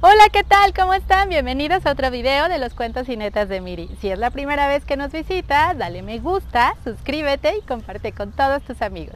Hola, ¿qué tal? ¿Cómo están? Bienvenidos a otro video de los cuentos y netas de Miri. Si es la primera vez que nos visitas, dale me gusta, suscríbete y comparte con todos tus amigos.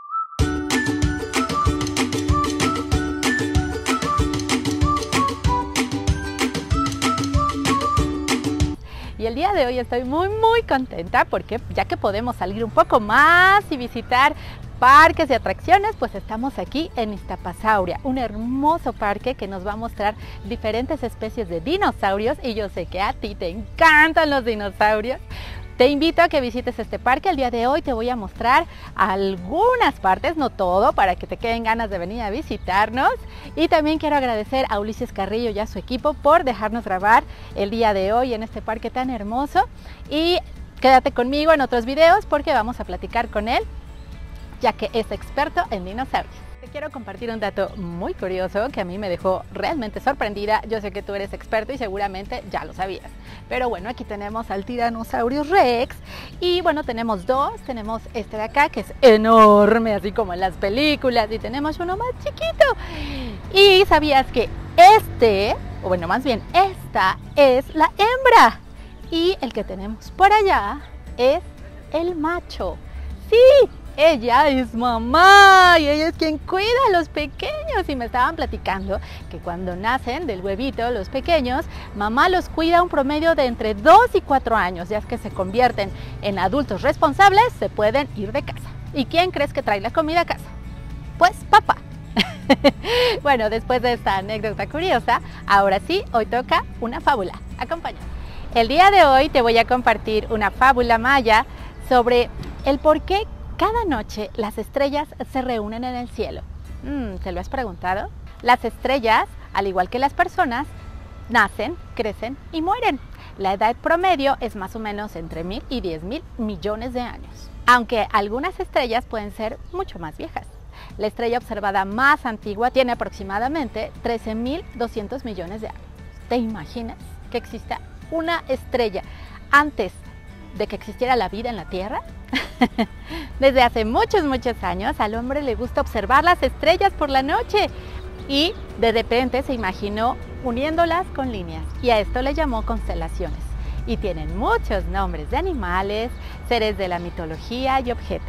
Y el día de hoy estoy muy contenta porque ya que podemos salir un poco más y visitar parques y atracciones, pues estamos aquí en Iztapasauria, un hermoso parque que nos va a mostrar diferentes especies de dinosaurios y yo sé que a ti te encantan los dinosaurios. Te invito a que visites este parque. El día de hoy te voy a mostrar algunas partes, no todo, para que te queden ganas de venir a visitarnos. Y también quiero agradecer a Ulises Carrillo y a su equipo por dejarnos grabar el día de hoy en este parque tan hermoso. Y quédate conmigo en otros videos porque vamos a platicar con él, ya que es experto en dinosaurios. Te quiero compartir un dato muy curioso que a mí me dejó realmente sorprendida. Yo sé que tú eres experto y seguramente ya lo sabías. Pero bueno, aquí tenemos al Tyrannosaurus Rex y bueno, tenemos dos. Tenemos este de acá que es enorme, así como en las películas, y tenemos uno más chiquito. ¿Y sabías que o bueno, más bien esta es la hembra y el que tenemos por allá es el macho? ¡Sí! Ella es mamá y ella es quien cuida a los pequeños. Y me estaban platicando que cuando nacen del huevito los pequeños, mamá los cuida un promedio de entre 2 y 4 años. Ya es que se convierten en adultos responsables, se pueden ir de casa. ¿Y quién crees que trae la comida a casa? Pues papá. Bueno, después de esta anécdota curiosa, ahora sí, hoy toca una fábula. Acompáñame. El día de hoy te voy a compartir una fábula maya sobre el por qué cada noche las estrellas se reúnen en el cielo. ¿Te lo has preguntado? Las estrellas, al igual que las personas, nacen, crecen y mueren. La edad promedio es más o menos entre 1000 y 10.000 millones de años. Aunque algunas estrellas pueden ser mucho más viejas. La estrella observada más antigua tiene aproximadamente 13.200 millones de años. ¿Te imaginas que exista una estrella antes de que existiera la vida en la Tierra? Desde hace muchos años al hombre le gusta observar las estrellas por la noche y de repente se imaginó uniéndolas con líneas y a esto le llamó constelaciones y tienen muchos nombres de animales, seres de la mitología y objetos.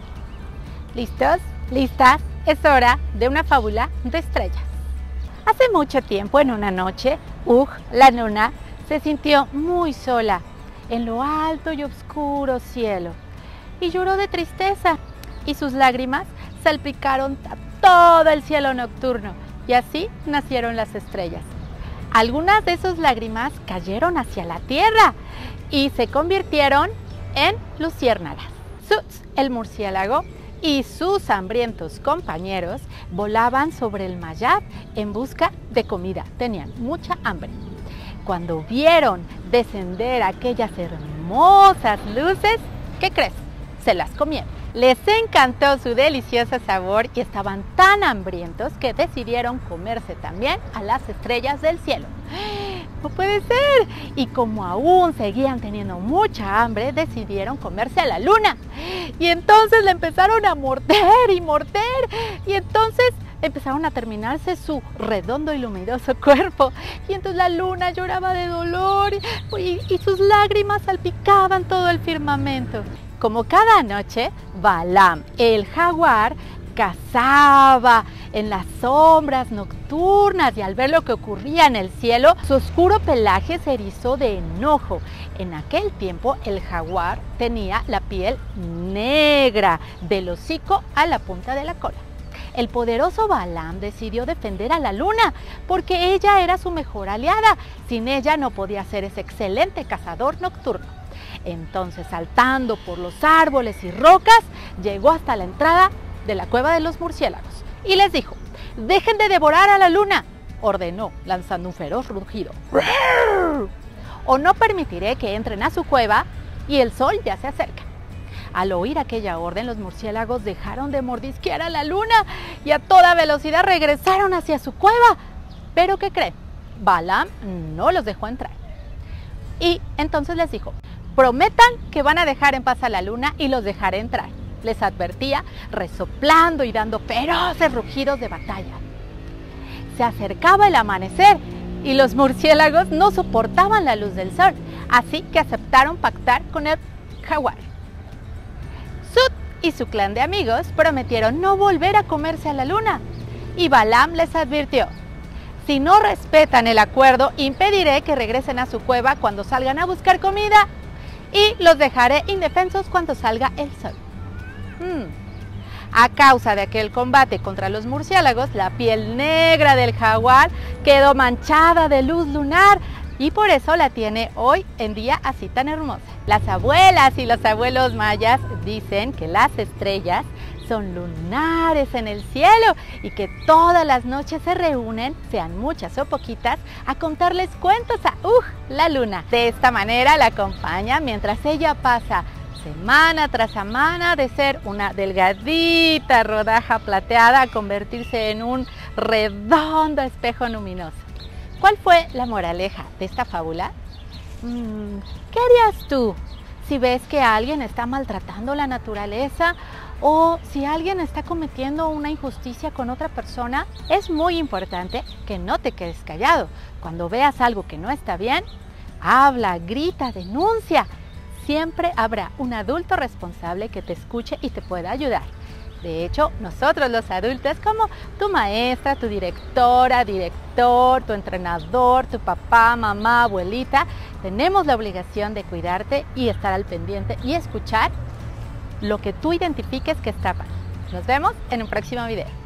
¿Listos? ¿Listas? Es hora de una fábula de estrellas. Hace mucho tiempo, en una noche, la luna, se sintió muy sola en lo alto y oscuro cielo y lloró de tristeza y sus lágrimas salpicaron a todo el cielo nocturno y así nacieron las estrellas. Algunas de sus lágrimas cayeron hacia la tierra y se convirtieron en luciérnagas. Zuz, el murciélago, y sus hambrientos compañeros volaban sobre el mayab en busca de comida. Tenían mucha hambre. Cuando vieron descender aquellas hermosas luces, ¿qué crees? Se las comieron. Les encantó su delicioso sabor y estaban tan hambrientos que decidieron comerse también a las estrellas del cielo. ¡No puede ser! Y como aún seguían teniendo mucha hambre, decidieron comerse a la luna. Y entonces le empezaron a morder y entonces empezaron a terminarse su redondo y luminoso cuerpo. Y entonces la luna lloraba de dolor y sus lágrimas salpicaban todo el firmamento. Como cada noche, Balaam, el jaguar, cazaba en las sombras nocturnas y al ver lo que ocurría en el cielo, su oscuro pelaje se erizó de enojo. En aquel tiempo, el jaguar tenía la piel negra, del hocico a la punta de la cola. El poderoso Balaam decidió defender a la luna porque ella era su mejor aliada. Sin ella no podía ser ese excelente cazador nocturno. Entonces, saltando por los árboles y rocas, llegó hasta la entrada de la cueva de los murciélagos y les dijo: «Dejen de devorar a la luna», ordenó, lanzando un feroz rugido. «O no permitiré que entren a su cueva y el sol ya se acerca». Al oír aquella orden, los murciélagos dejaron de mordisquear a la luna y a toda velocidad regresaron hacia su cueva. ¿Pero qué creen? Balaam no los dejó entrar. Y entonces les dijo: «Prometan que van a dejar en paz a la luna y los dejaré entrar», les advertía, resoplando y dando feroces rugidos de batalla. Se acercaba el amanecer y los murciélagos no soportaban la luz del sol, así que aceptaron pactar con el jaguar. Sut y su clan de amigos prometieron no volver a comerse a la luna, y Balaam les advirtió: si no respetan el acuerdo, impediré que regresen a su cueva cuando salgan a buscar comida, y los dejaré indefensos cuando salga el sol. A causa de aquel combate contra los murciélagos, la piel negra del jaguar quedó manchada de luz lunar, y por eso la tiene hoy en día así tan hermosa. Las abuelas y los abuelos mayas dicen que las estrellas son lunares en el cielo y que todas las noches se reúnen, sean muchas o poquitas, a contarles cuentos a la luna. De esta manera la acompaña mientras ella pasa semana tras semana de ser una delgadita rodaja plateada a convertirse en un redondo espejo luminoso. ¿Cuál fue la moraleja de esta fábula? ¿Qué harías tú si ves que alguien está maltratando la naturaleza o si alguien está cometiendo una injusticia con otra persona? Es muy importante que no te quedes callado. Cuando veas algo que no está bien, habla, grita, denuncia. Siempre habrá un adulto responsable que te escuche y te pueda ayudar. De hecho, nosotros los adultos, como tu maestra, tu directora, director, tu entrenador, tu papá, mamá, abuelita, tenemos la obligación de cuidarte y estar al pendiente y escuchar lo que tú identifiques que está mal. Nos vemos en un próximo video.